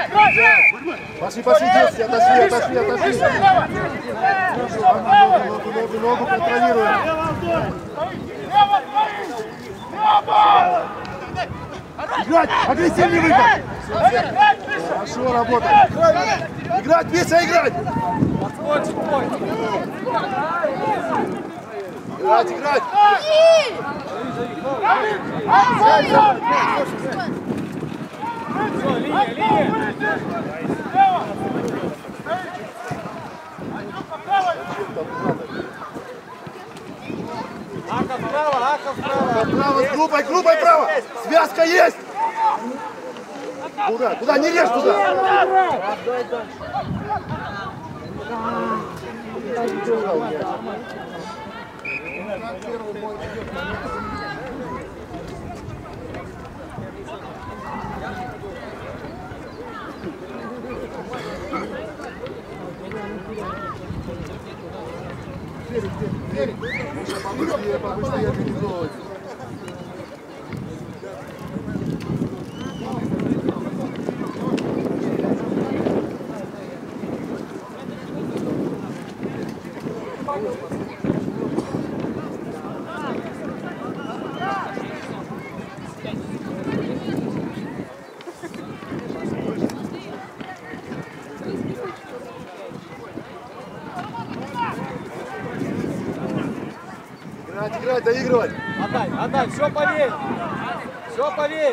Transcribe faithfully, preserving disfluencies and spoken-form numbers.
Пошли, пошли, детки, отошли, отошли, отошли. Ногу, ногу, ногу контролируем. Играть! Агрессивный выход! Хорошо работать! Играть, Витя, играть! Играть, играть! Ака вправо, Ака вправо. Право, с группой, группой право! Связка есть! Куда? Куда? Не режь туда! Побыстрее, побыстрее организовывать. Играть, играть, доигрывать. Отдай, отдай, все поверь. Все поверь.